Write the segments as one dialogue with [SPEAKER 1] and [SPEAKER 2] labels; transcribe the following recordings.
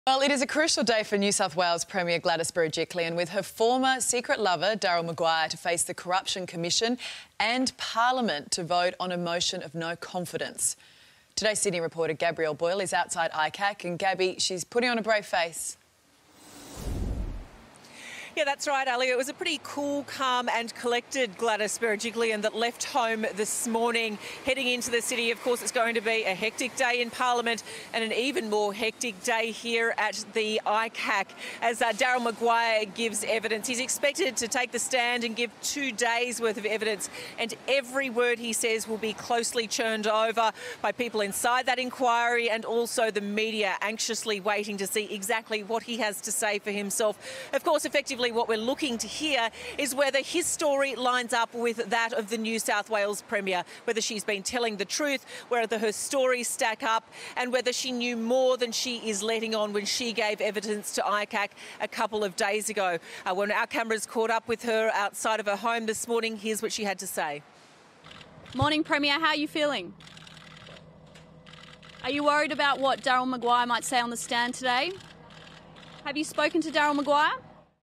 [SPEAKER 1] Well, it is a crucial day for New South Wales Premier Gladys Berejiklian with her former secret lover, Daryl Maguire, to face the Corruption Commission and Parliament to vote on a motion of no confidence. Today's Sydney reporter Gabrielle Boyle is outside ICAC, and Gabby, she's putting on a brave face.
[SPEAKER 2] Yeah, that's right, Ali. It was a pretty cool, calm and collected Gladys Berejiklian that left home this morning, heading into the city. Of course, it's going to be a hectic day in Parliament and an even more hectic day here at the ICAC as Daryl Maguire gives evidence. He's expected to take the stand and give 2 days' worth of evidence, and every word he says will be closely churned over by people inside that inquiry and also the media anxiously waiting to see exactly what he has to say for himself. Of course, effectively, what we're looking to hear is whether his story lines up with that of the New South Wales Premier, whether she's been telling the truth, whether her stories stack up, and whether she knew more than she is letting on when she gave evidence to ICAC a couple of days ago. When our cameras caught up with her outside of her home this morning, here's what she had to say.
[SPEAKER 3] Morning, Premier. How are you feeling? Are you worried about what Daryl Maguire might say on the stand today? Have you spoken to Daryl Maguire?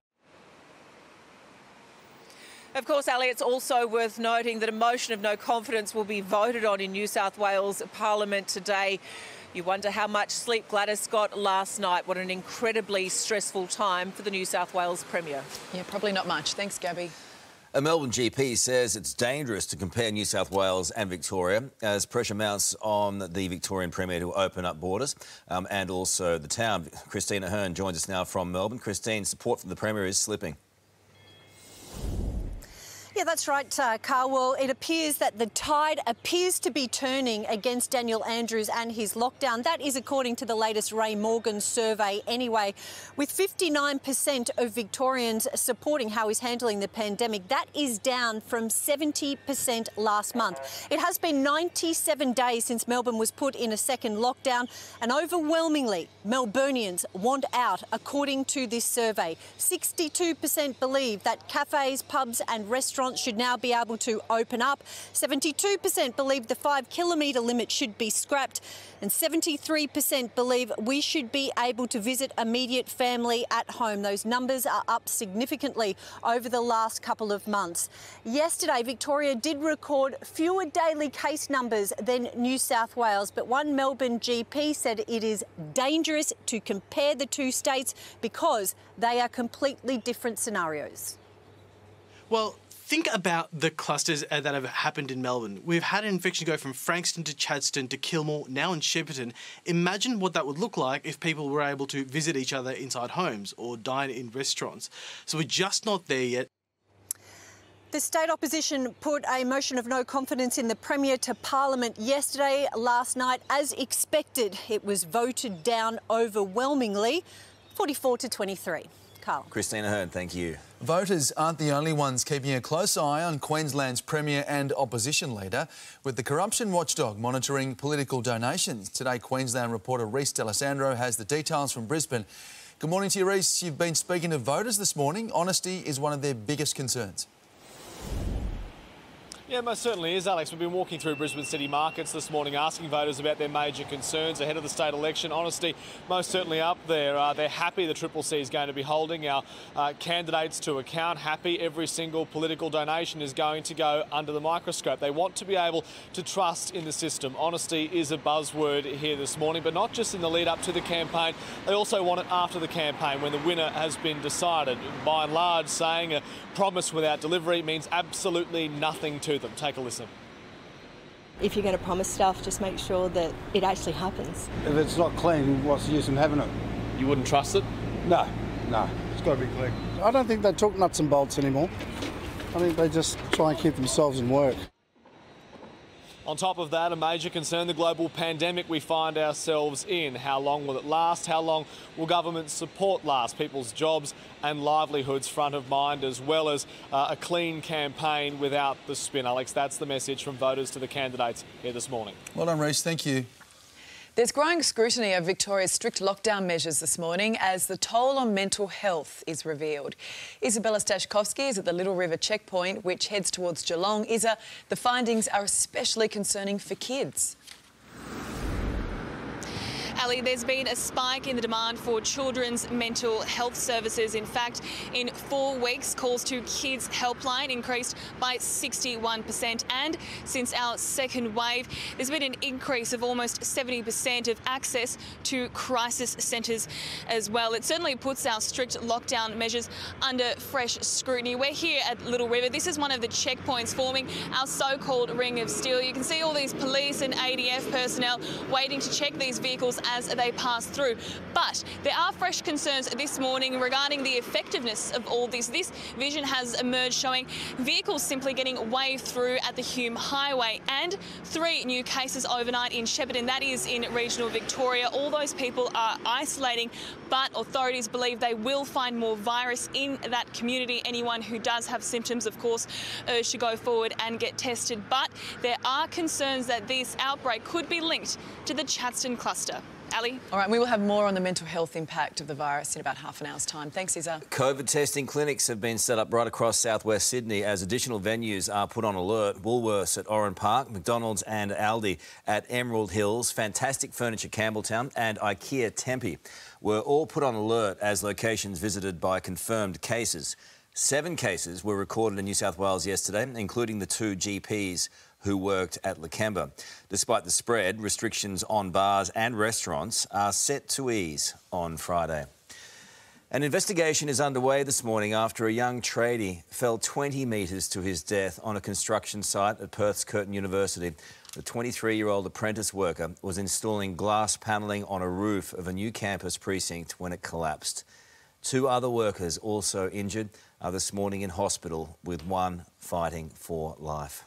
[SPEAKER 2] Of course, Ali, it's also worth noting that a motion of no confidence will be voted on in New South Wales Parliament today. You wonder how much sleep Gladys got last night. What an incredibly stressful time for the New South Wales Premier.
[SPEAKER 1] Yeah, probably not much. Thanks, Gabby.
[SPEAKER 4] A Melbourne GP says it's dangerous to compare New South Wales and Victoria as pressure mounts on the Victorian Premier to open up borders and also the town. Christine Ahern joins us now from Melbourne. Christine, support for the Premier is slipping.
[SPEAKER 5] Yeah, that's right, Carl. Well, it appears that the tide appears to be turning against Daniel Andrews and his lockdown. That is according to the latest Ray Morgan survey anyway, with 59% of Victorians supporting how he's handling the pandemic. That is down from 70% last month. It has been 97 days since Melbourne was put in a second lockdown, and overwhelmingly, Melburnians want out, according to this survey. 62% believe that cafes, pubs and restaurants should now be able to open up. 72% believe the 5-kilometre limit should be scrapped, and 73% believe we should be able to visit immediate family at home. Those numbers are up significantly over the last couple of months. Yesterday, Victoria did record fewer daily case numbers than New South Wales, but one Melbourne GP said it is dangerous to compare the two states because they are completely different scenarios.
[SPEAKER 6] Well, think about the clusters that have happened in Melbourne. We've had an infection go from Frankston to Chadstone to Kilmore, now in Shepparton. Imagine what that would look like if people were able to visit each other inside homes or dine in restaurants. So we're just not there yet.
[SPEAKER 5] The state opposition put a motion of no confidence in the Premier to Parliament yesterday. Last night, as expected, it was voted down overwhelmingly, 44 to 23. Carl.
[SPEAKER 4] Christine Ahern, thank you.
[SPEAKER 7] Voters aren't the only ones keeping a close eye on Queensland's Premier and opposition leader, with the corruption watchdog monitoring political donations. Today, Queensland reporter Reece D'Alessandro has the details from Brisbane. Good morning to you, Reece. You've been speaking to voters this morning. Honesty is one of their biggest concerns.
[SPEAKER 8] Yeah, most certainly is, Alex. We've been walking through Brisbane city markets this morning asking voters about their major concerns ahead of the state election. Honesty most certainly up there. They're happy the Triple C is going to be holding our candidates to account, happy every single political donation is going to go under the microscope. They want to be able to trust in the system. Honesty is a buzzword here this morning, but not just in the lead up to the campaign. They also want it after the campaign when the winner has been decided. By and large, saying a promise without delivery means absolutely nothing to them. Take a listen.
[SPEAKER 9] If you're going to promise stuff, just make sure that it actually happens.
[SPEAKER 10] If it's not clean, what's the use in having it?
[SPEAKER 8] You wouldn't trust it?
[SPEAKER 10] No, it's got to be clean. I don't think they talk nuts and bolts anymore. I think they just try and keep themselves in work.
[SPEAKER 8] On top of that, a major concern, the global pandemic we find ourselves in. How long will it last? How long will government support last? People's jobs and livelihoods front of mind, as well as a clean campaign without the spin. Alex, that's the message from voters to the candidates here this morning.
[SPEAKER 7] Well done, Reece. Thank you.
[SPEAKER 1] There's growing scrutiny of Victoria's strict lockdown measures this morning as the toll on mental health is revealed. Isabella Stashkovsky is at the Little River checkpoint, which heads towards Geelong. Isa, the findings are especially concerning for kids.
[SPEAKER 11] Ali, there's been a spike in the demand for children's mental health services. In fact, in 4 weeks, calls to Kids Helpline increased by 61%. And since our second wave, there's been an increase of almost 70% of access to crisis centres as well. It certainly puts our strict lockdown measures under fresh scrutiny. We're here at Little River. This is one of the checkpoints forming our so-called Ring of Steel. You can see all these police and ADF personnel waiting to check these vehicles as they pass through. But there are fresh concerns this morning regarding the effectiveness of all this. This vision has emerged showing vehicles simply getting waved through at the Hume Highway, and 3 new cases overnight in Shepparton, that is in regional Victoria. All those people are isolating, but authorities believe they will find more virus in that community. Anyone who does have symptoms, of course, urged to go forward and get tested. But there are concerns that this outbreak could be linked to the Chadstone cluster. Ali?
[SPEAKER 1] All right, we will have more on the mental health impact of the virus in about half an hour's time. Thanks, Izza.
[SPEAKER 4] COVID testing clinics have been set up right across southwest Sydney as additional venues are put on alert. Woolworths at Oran Park, McDonald's and Aldi at Emerald Hills, Fantastic Furniture Campbelltown and IKEA Tempe were all put on alert as locations visited by confirmed cases. 7 cases were recorded in New South Wales yesterday, including the 2 GPs who worked at Lakemba. Despite the spread, restrictions on bars and restaurants are set to ease on Friday. An investigation is underway this morning after a young tradie fell 20 metres to his death on a construction site at Perth's Curtin University. The 23-year-old apprentice worker was installing glass panelling on a roof of a new campus precinct when it collapsed. 2 other workers also injured are this morning in hospital, with 1 fighting for life.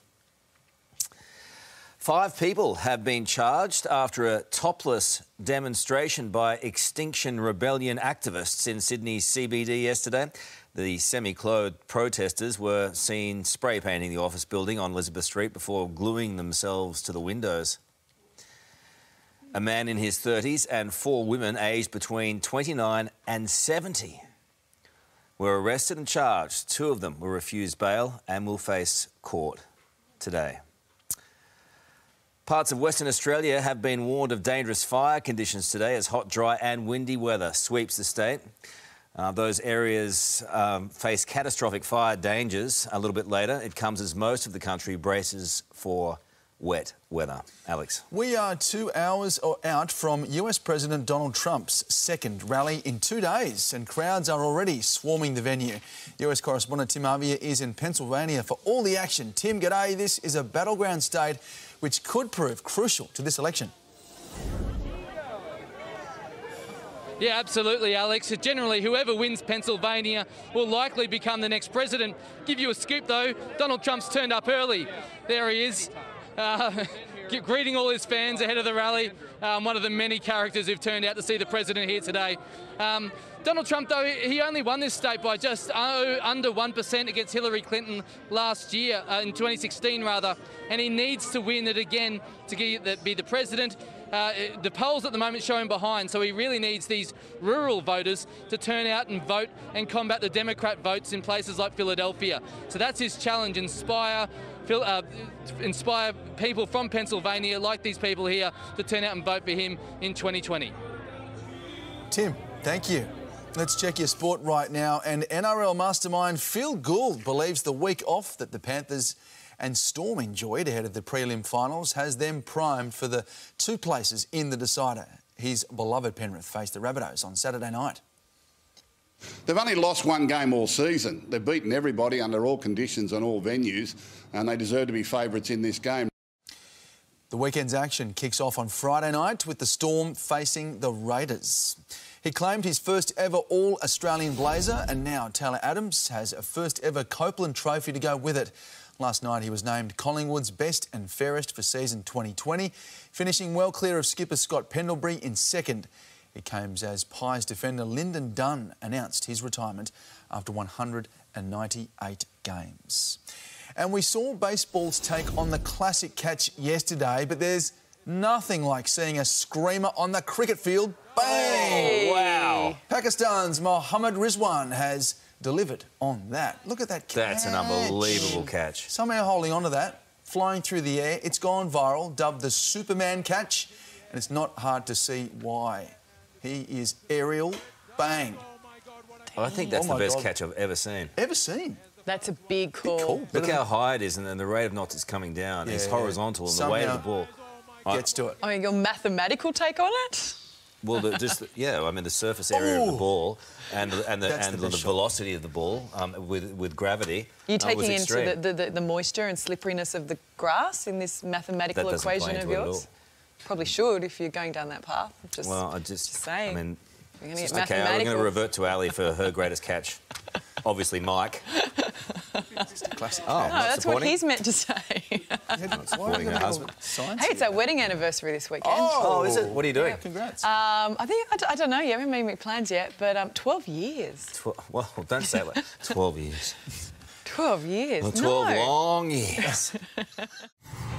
[SPEAKER 4] 5 people have been charged after a topless demonstration by Extinction Rebellion activists in Sydney's CBD yesterday. The semi-clothed protesters were seen spray painting the office building on Elizabeth Street before gluing themselves to the windows. A man in his 30s and 4 women aged between 29 and 70 were arrested and charged. 2 of them were refused bail and will face court today. Parts of Western Australia have been warned of dangerous fire conditions today as hot, dry and windy weather sweeps the state. Those areas face catastrophic fire dangers a little bit later. It comes as most of the country braces for wet weather. Alex.
[SPEAKER 7] We are 2 hours out from US President Donald Trump's second rally in 2 days, and crowds are already swarming the venue. US correspondent Tim Avia is in Pennsylvania for all the action. Tim, g'day. This is a battleground state which could prove crucial to this election.
[SPEAKER 12] Yeah, absolutely, Alex. Generally, whoever wins Pennsylvania will likely become the next president. Give you a scoop, though. Donald Trump's turned up early. There he is. Greeting all his fans ahead of the rally. One of the many characters who've turned out to see the president here today. Donald Trump, though, he only won this state by just under 1% against Hillary Clinton last year, in 2016 rather, and he needs to win it again to be the president. The polls at the moment show him behind, so he really needs these rural voters to turn out and vote and combat the Democrat votes in places like Philadelphia. So that's his challenge: inspire people from Pennsylvania, like these people here, to turn out and vote for him in 2020.
[SPEAKER 7] Tim, thank you. Let's check your sport right now. And NRL mastermind Phil Gould believes the week off that the Panthers and Storm enjoyed ahead of the prelim finals has them primed for the 2 places in the decider. His beloved Penrith faced the Rabbitohs on Saturday night.
[SPEAKER 13] They've only lost 1 game all season. They've beaten everybody under all conditions on all venues, and they deserve to be favourites in this game.
[SPEAKER 7] The weekend's action kicks off on Friday night with the Storm facing the Raiders. He claimed his first ever All-Australian blazer, and now Taylor Adams has a first ever Copeland trophy to go with it. Last night he was named Collingwood's best and fairest for season 2020, finishing well clear of skipper Scott Pendlebury in second. It came as Pies defender Lyndon Dunn announced his retirement after 198 games. And we saw baseball's take on the classic catch yesterday, but there's nothing like seeing a screamer on the cricket field. Bang!
[SPEAKER 4] Oh, wow.
[SPEAKER 7] Pakistan's Mohammad Rizwan has delivered on that. Look at that catch.
[SPEAKER 4] That's an unbelievable catch.
[SPEAKER 7] Somehow holding on to that, flying through the air. It's gone viral, dubbed the Superman catch. and it's not hard to see why. He is aerial, bang.
[SPEAKER 4] I think that's the best catch I've ever seen.
[SPEAKER 7] Ever seen?
[SPEAKER 1] That's a big call.
[SPEAKER 4] Look how high it is, and then the rate of knots it's coming down. It's horizontal, and the weight of the ball
[SPEAKER 7] gets to it.
[SPEAKER 1] I mean, your mathematical take on it?
[SPEAKER 4] Well, I mean, the surface area of the ball and the velocity of the ball with gravity.
[SPEAKER 1] You're taking into the moisture and slipperiness of the grass in this mathematical equation of yours? Probably should if you're going down that path. Just saying.
[SPEAKER 4] I mean,
[SPEAKER 1] you're going to get
[SPEAKER 4] okay,
[SPEAKER 1] mathematical.
[SPEAKER 4] we're going to revert to Ali for her greatest catch. Obviously, Mike.
[SPEAKER 7] Just a classic.
[SPEAKER 1] Oh, no, that's what he's meant to say.
[SPEAKER 4] Not supporting her husband.
[SPEAKER 1] Hey, it's our wedding anniversary this weekend.
[SPEAKER 4] Oh, is it? What are you doing?
[SPEAKER 7] Yeah, congrats.
[SPEAKER 1] I don't know yet. We haven't made plans yet, but 12 years.
[SPEAKER 4] Well, don't say it like 12 years.
[SPEAKER 1] 12 years.
[SPEAKER 4] Well, 12 long years.